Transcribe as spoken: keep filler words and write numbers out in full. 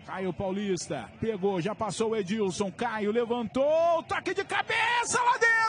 Caio Paulista, pegou, já passou o Edilson, Caio levantou, toque de cabeça lá dentro!